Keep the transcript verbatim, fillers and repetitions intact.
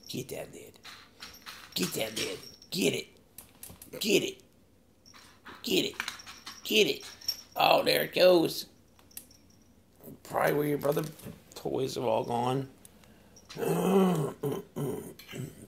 Get that lid. Get that lid. Get it. Get it. Get it. Get it. Oh, there it goes. Probably where your brother toys have all gone.